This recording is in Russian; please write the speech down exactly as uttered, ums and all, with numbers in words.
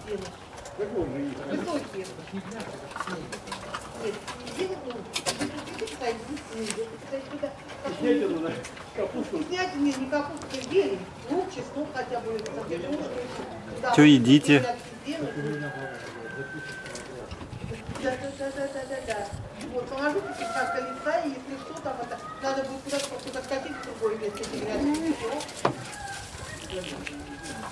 сделать. Высокие. Нет, делать нужно. Здесь ставить, здесь ставить туда. Снятину на капусту. Снять не, не капусту, зелень. Лук, чеснок хотя бы. Что едите? Да, да, да, да, да, да, да. Вот, положите немножко листа, и если что, там это, надо будет куда-то куда скатить в другое место, где грязь.